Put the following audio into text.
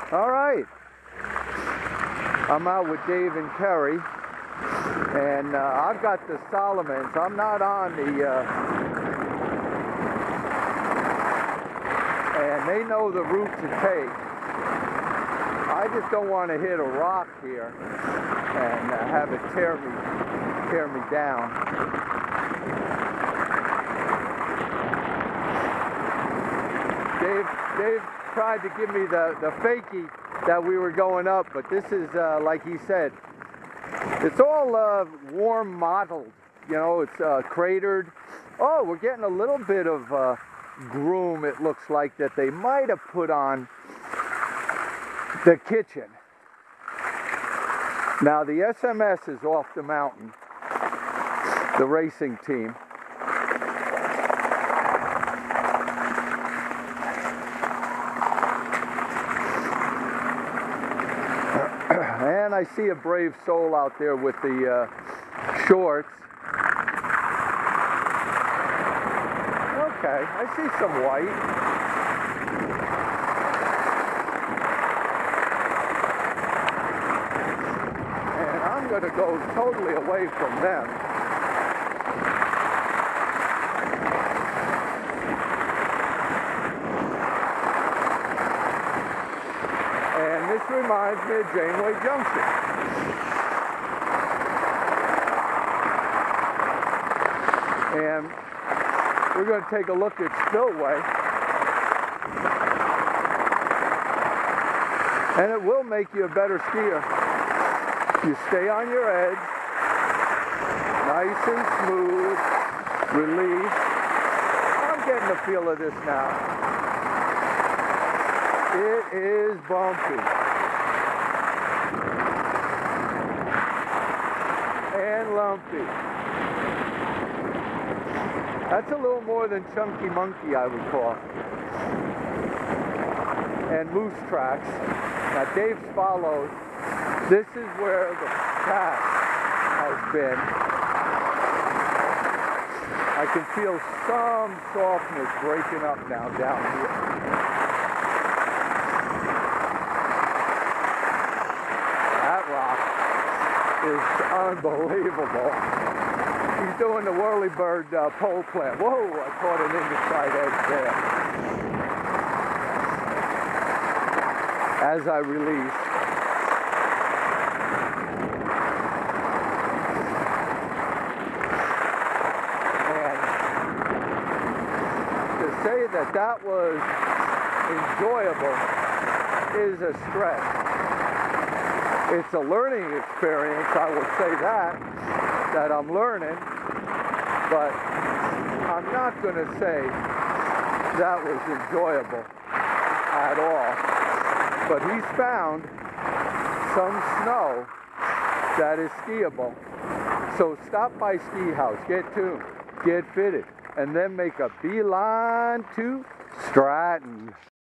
All right. I'm out with Dave and Kerry, and I've got the Solomons. I'm not on the, and they know the route to take. I just don't want to hit a rock here and have it tear me down. Dave tried to give me the fakie that we were going up, but this is, like he said, it's all warm mottled, you know, it's cratered. Oh, we're getting a little bit of groom, it looks like, that they might have put on the kitchen. Now the SMS is off the mountain, the racing team. And I see a brave soul out there with the shorts. Okay, I see some white. And I'm going to go totally away from them. And this reminds me of Janeway Junction. And we're going to take a look at Spillway. And it will make you a better skier. You stay on your edge, nice and smooth, release. I'm getting the feel of this now. It is bumpy. And lumpy. That's a little more than Chunky Monkey, I would call. And moose tracks. Now Dave's followed. This is where the path has been. I can feel some softness breaking up now down here. That rock is unbelievable. He's doing the whirly-bird pole plant. Whoa, I caught an inside edge there. As I release. And to say that that was enjoyable is a stretch. It's a learning experience, I will say that I'm learning, but I'm not going to say that was enjoyable at all. But he's found some snow that is skiable. So stop by Ski House, get tuned, get fitted, and then make a beeline to Stratton.